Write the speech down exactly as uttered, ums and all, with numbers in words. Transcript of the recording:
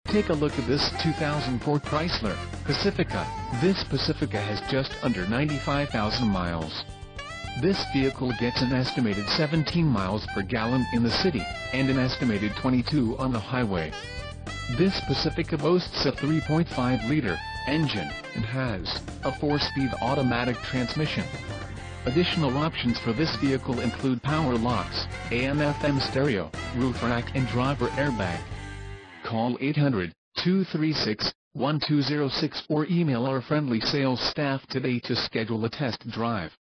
Take a look at this two thousand four Chrysler Pacifica. This Pacifica has just under ninety-five thousand miles. This vehicle gets an estimated seventeen miles per gallon in the city, and an estimated twenty-two on the highway. This Pacifica boasts a three point five liter engine, and has a four-speed automatic transmission. Additional options for this vehicle include power locks, A M F M stereo, roof rack and driver airbag. Call eight hundred, two three six, one two zero six or email our friendly sales staff today to schedule a test drive.